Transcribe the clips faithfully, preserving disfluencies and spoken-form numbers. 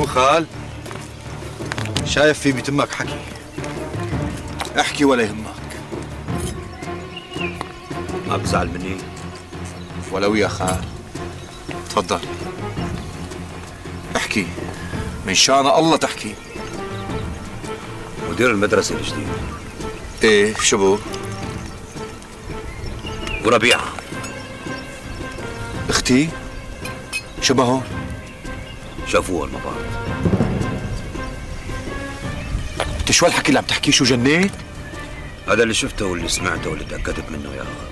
خال؟ شايف في بيتمك حكي، احكي ولا يهمك. ما بتزعل مني؟ ولو يا خال، تفضل احكي، من شان الله تحكي. مدير المدرسة الجديد. ايه شو بو؟ وربيعة اختي شبهه؟ شافوها مع بعض. انت شو هالحكي اللي عم تحكيه؟ شو جنيت؟ هذا اللي شفته واللي سمعته واللي تأكدت منه يا أخي.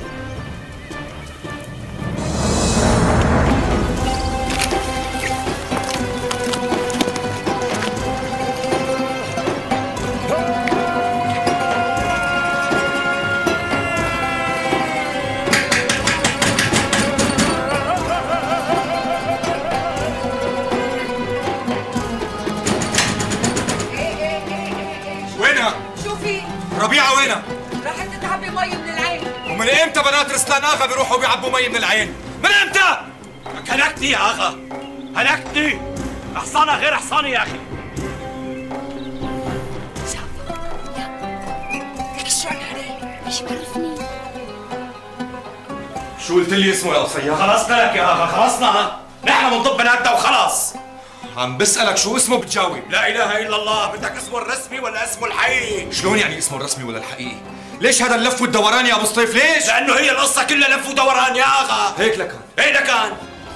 ربيعة وينها؟ راحت تتعبي مي من العين. ومن امتى بنات رسلان اغا بيروحوا بيعبوا مي من العين؟ من امتى؟ هلكتني يا اغا، هلكتني. حصانة غير حصاني يا اخي. لك شو عليه؟ مش بعرفني. شو قلت لي اسمه يا قصير؟ خلصنا لك يا اغا، خلصنا. نحن بنضب بناتنا وخلص. عم بسألك شو اسمه بتجاوب. لا اله الا الله، بدك اسمه الرسمي ولا اسمه الحقيقي؟ شلون يعني اسمه الرسمي ولا الحقيقي؟ ليش هذا اللف والدوران يا ابو سطيف ليش؟ لانه هي القصة كلها لف ودوران يا اغا. هيك لكان. هيك لكان.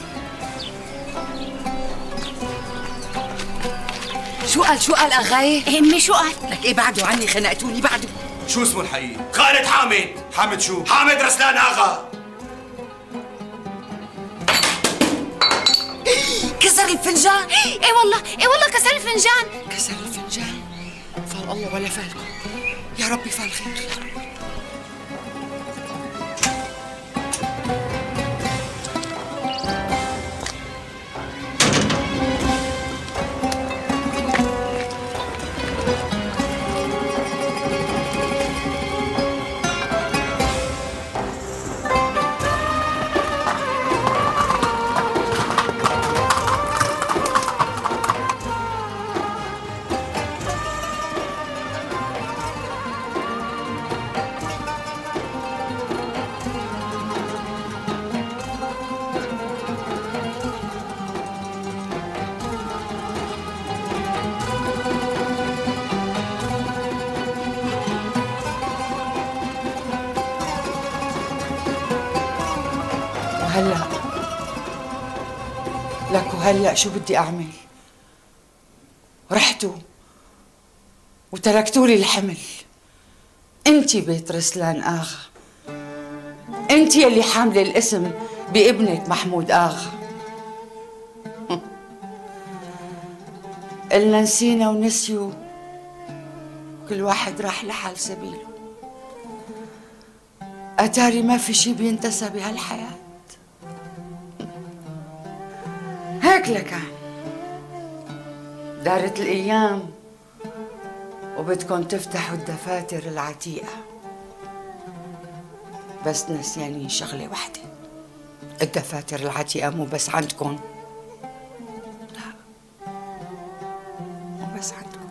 شو قال شو قال اغاي؟ امي شو قال؟ لك ايه بعده عني خنقتوني بعده. شو اسمه الحقيقي؟ خالد حامد. حامد شو؟ حامد رسلان اغا. كسر الفنجان. ايه والله ايه والله كسر الفنجان. كسر الفنجان. فال الله ولا فالكم. يا ربي فال خير يا ربي. وهلا لك وهلا شو بدي اعمل؟ رحتوا وتركتوا لي الحمل. انتي بيت رسلان اغا، انتي اللي حامله الاسم بابنك محمود اغا. قلنا نسينا ونسيوا، كل واحد راح لحال سبيله. اتاري ما في شي بينتسى بهالحياه. هيك لكان دارت الايام وبدكم تفتحوا الدفاتر العتيقه، بس نسيانين شغله وحده. الدفاتر العتيقه مو بس عندكم، لا مو بس عندكم.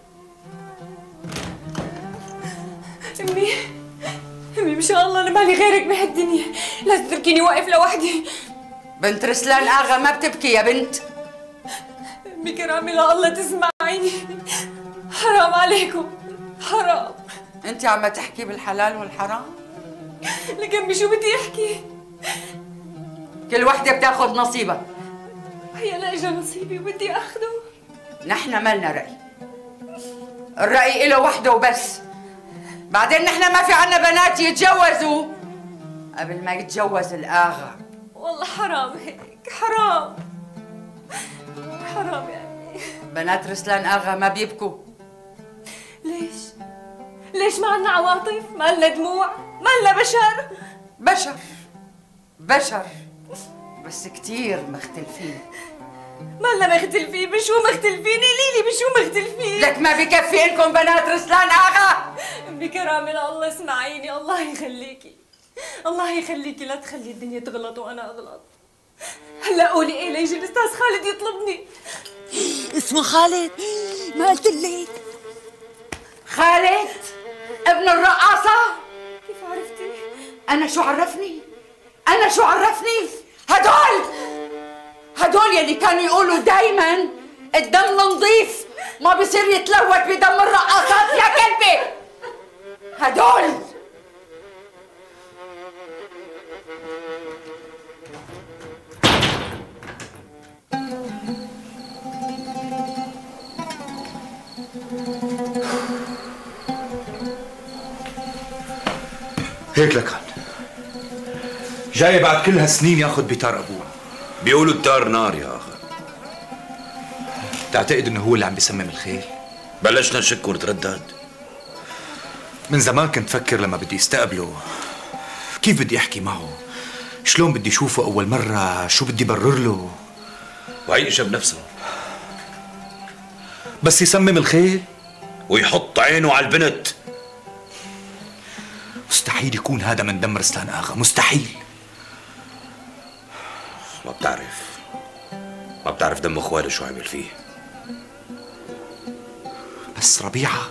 امي امي ان شاء الله انا مالي غيرك بهالدنيا، لا تتركيني واقف لوحدي. بنت رسلان اغا ما بتبكي يا بنت. بكرامي لله تسمعيني، حرام عليكم حرام. انت عم تحكي بالحلال والحرام؟ لك امي شو بدي احكي؟ كل وحده بتاخذ نصيبها. هي انا اجا نصيبي وبدي اخذه. نحن مالنا راي، الراي له وحده وبس. بعدين نحن ما في عنا بنات يتجوزوا قبل ما يتجوز الاغا. والله حرام هيك، حرام حرام يعني. بنات رسلان اغا ما بيبكوا. ليش؟ ليش ما عنا عواطف؟ ما لنا دموع؟ ما لنا بشر؟ بشر بشر بس كتير مختلفين. ما لنا مختلفين. بشو مختلفين؟ قوليلي بشو مختلفين؟ لك ما بكفي انكم بنات رسلان اغا. بكرامة الله اسمعيني، الله يخليكي الله يخليكي، لا تخلي الدنيا تغلط وانا اغلط. هلا قولي ايه ليجي الاستاذ خالد يطلبني؟ اسمه خالد؟ ما قلت لك؟ خالد ابن الرقاصة؟ كيف عرفتي؟ أنا شو عرفني؟ أنا شو عرفني؟ هدول هدول يلي كانوا يقولوا دايما الدم نظيف ما بصير يتلوث بدم الرقاصات يا كلبي. هدول هيك لكان جاي بعد كل هالسنين ياخذ بتار ابوه. بيقولوا الدار نار يا اخا. تعتقد انه هو اللي عم بيسمم الخيل؟ بلشنا نشك ونتردد. من زمان كنت فكر لما بدي استقبله كيف بدي احكي معه، شلون بدي اشوفه اول مرة، شو بدي برر له. وهي اجى بنفسه بس يسمم الخيل ويحط عينه على البنت. مستحيل يكون هذا من دم رسلان اغا، مستحيل. ما بتعرف ما بتعرف دم اخواله شو عمل فيه. بس ربيعة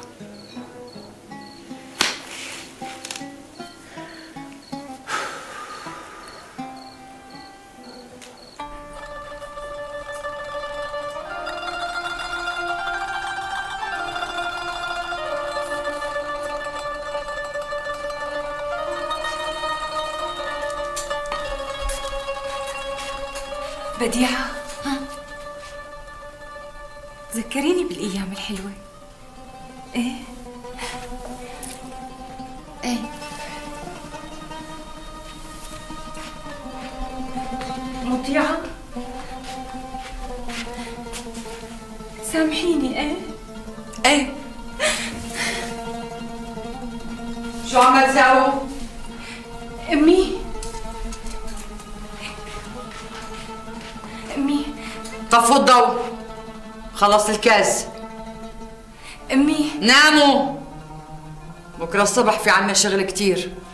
بديعة، ها ذكريني بالأيام الحلوة. إيه ايه مطيعة، سامحيني. إيه ايه شو عم تساووا؟ أمي أمي طفوا الضوء، خلص الكاس. أمي ناموا، بكره الصبح في عنا شغل كتير.